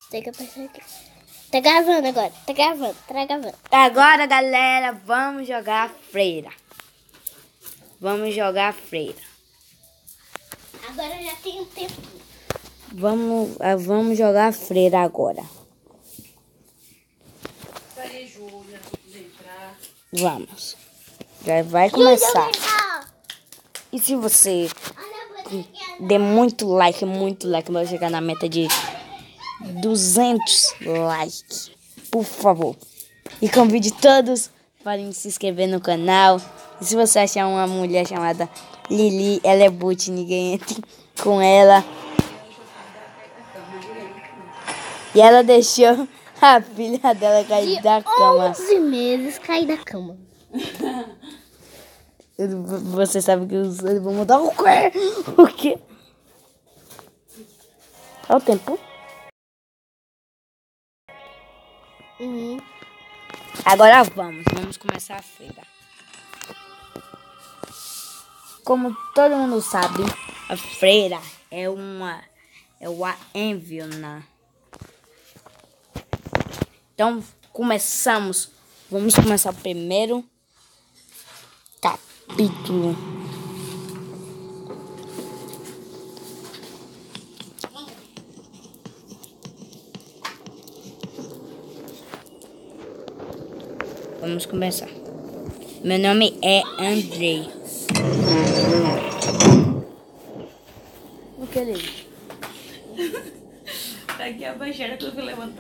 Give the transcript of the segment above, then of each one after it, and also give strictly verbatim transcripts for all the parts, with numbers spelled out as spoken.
Tem que apertar aqui. Tá gravando agora. Tá gravando. Tá gravando. Agora, galera, vamos jogar a freira. Vamos jogar a freira. Agora já tem um tempo. Vamos, vamos jogar a freira agora. Vamos. Já vai começar. E se você der muito like, muito like, vai chegar na meta de duzentos likes, por favor. E convide todos para se inscrever no canal. E se você achar uma mulher chamada Lili, ela é boot, ninguém entra com ela. E ela deixou a filha dela cair da cama. onze meses cair da cama. Você sabe que eles vão mudar o quê? O quê? Olha o tempo. Uhum. Agora vamos, vamos começar a freira. Como todo mundo sabe, a freira é uma é uma enviona. Então começamos, vamos começar o primeiro capítulo. Vamos começar. Meu nome é Andrei. O que ele? Tá aqui a baixada que eu fui levantar.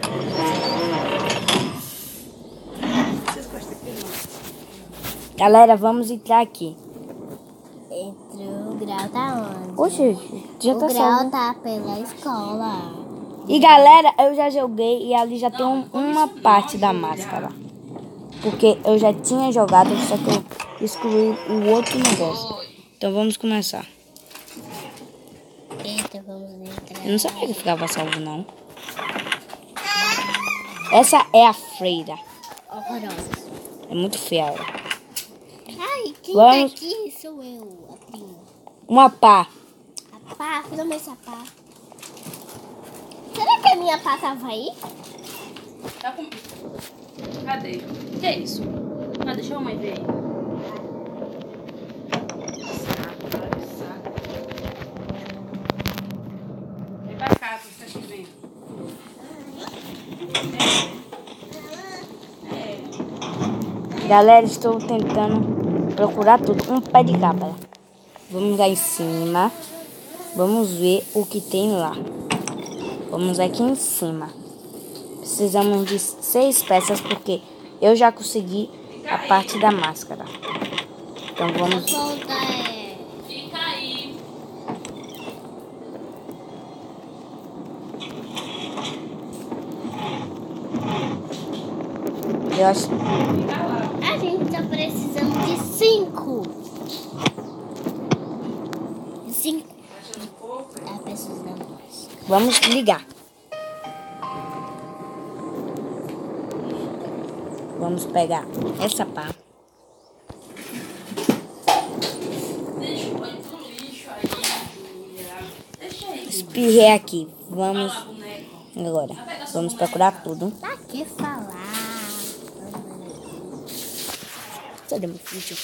Vocês gostam aqui, não? Galera, vamos entrar aqui. Entrou, o grau tá onde? Oxe, já o tá grau salvo. tá pela escola. E galera, eu já joguei e ali já tem um- uma parte da máscara. Porque eu já tinha jogado, só que eu excluí o outro negócio. Então vamos começar. Eita, vamos entrar. Eu não sabia que ficava salvo, não. Essa é a freira. Horrorosa. É muito feia ela. Ai, quem Vamos. tá aqui sou eu, a prima. Uma pá. A pá, finalmente a pá. Será que a minha pá tava aí? Tá com... Cadê? O que é isso? Ah, deixa a mamãe ver aí. Saco, olha que saco. Vem pra cá, você tá aqui vendo. É. É. Galera, estou tentando procurar tudo. Um pé de cabra. Vamos lá em cima. Vamos ver o que tem lá. Vamos aqui em cima. Precisamos de seis peças porque eu já consegui a parte da máscara. Então vamos... Falta é... Fica aí. Eu acho... Fica lá. A gente tá precisando de cinco. Cinco. Achando pouco? Tá precisando mais. Vamos ligar. Vamos pegar essa pá. Deixa o olho pro lixo aí, Júlia. Deixa aí. Espirrei aqui. Vamos Fala, boneco. agora. Vamos procurar tudo. Pra que falar? Cadê meu filho?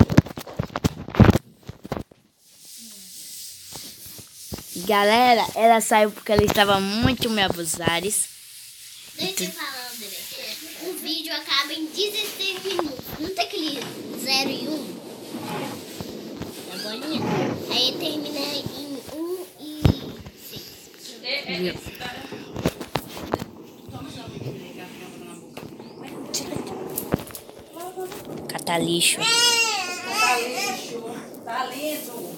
Galera, ela saiu porque ela estava muito me abusares. Deixa eu falar, André. O vídeo acaba em dezesseis minutos. Não tem aquele zero e um? Da bolinha? Aí termina em um e seis. É, é, esse cara. Toma já o vídeo aí, que a criança tá na boca. Catar lixo. Tá lixo. Tá liso.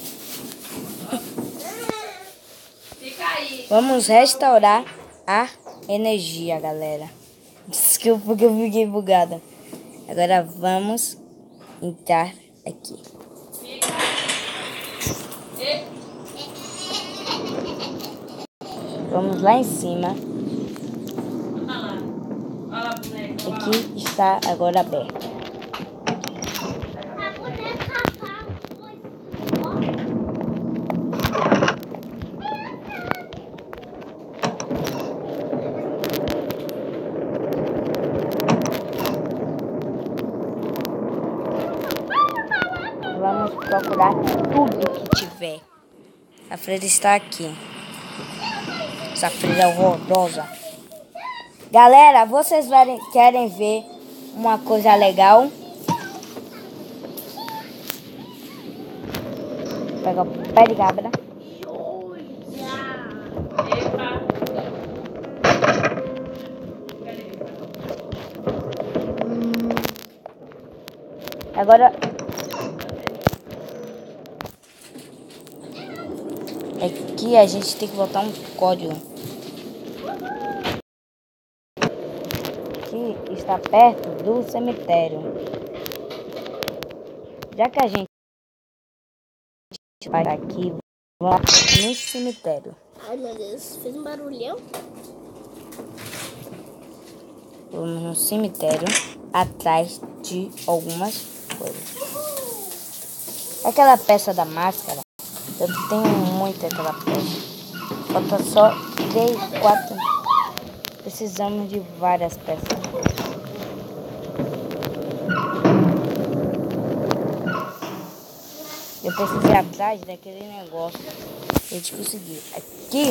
Fica aí. Vamos restaurar a energia, galera. Desculpa que eu fiquei bugada. Agora vamos entrar aqui. Fica aí. Vamos lá em cima. Olha lá. Olha lá, boneco. Olha lá. Aqui está agora aberto. A boneca capturar tudo que tiver. A freira está aqui. Essa freira horrorosa. Galera, vocês querem ver uma coisa legal? Pega o pé de cabra. Agora aqui a gente tem que botar um código. Aqui está perto do cemitério. Já que a gente vai aqui, vamos no cemitério. Ai meu Deus, fez um barulhão. Vamos no cemitério atrás de algumas coisas. Aquela peça da máscara, eu tenho muito aquela peça. Falta só três, quatro. Precisamos de várias peças. Eu preciso ir atrás daquele negócio. A gente conseguiu. Aqui.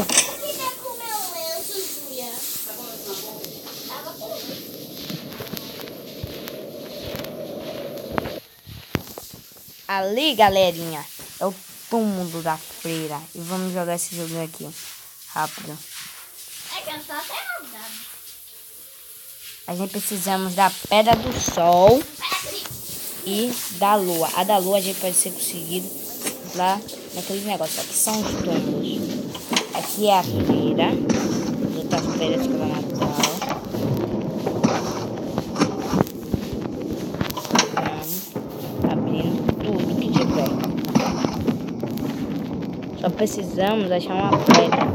Ali, galerinha, é o túmulo da freira. E vamos jogar esse jogo aqui. Rápido. É que eu tô até rodando. A gente precisamos da pedra do sol e da lua. A da lua a gente pode ser conseguido lá naqueles negócios. Aqui são os túmulos. Aqui é a freira. As outras freiras que vão matar. Só precisamos achar uma pedra.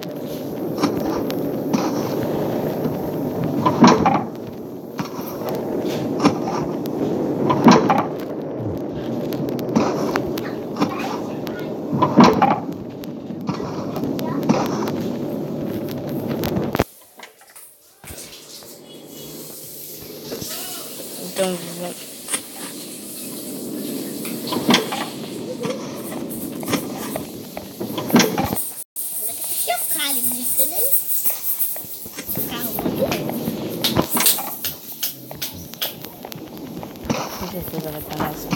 Então, certeza vai estar nessa.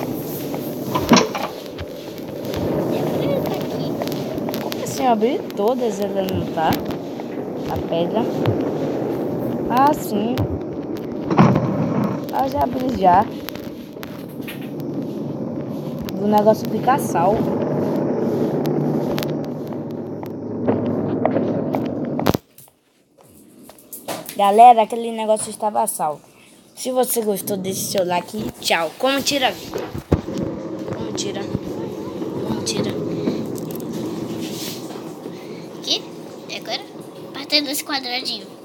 Como assim? Eu abri todas, ela não tá? A pedra. Ah, sim. Ah, já abri já. O negócio fica salvo. Galera, aquele negócio estava salvo. Se você gostou, deixe seu like e tchau. Como tira a vida? Como tira? Como tira? Aqui? E agora? Batendo esse quadradinho.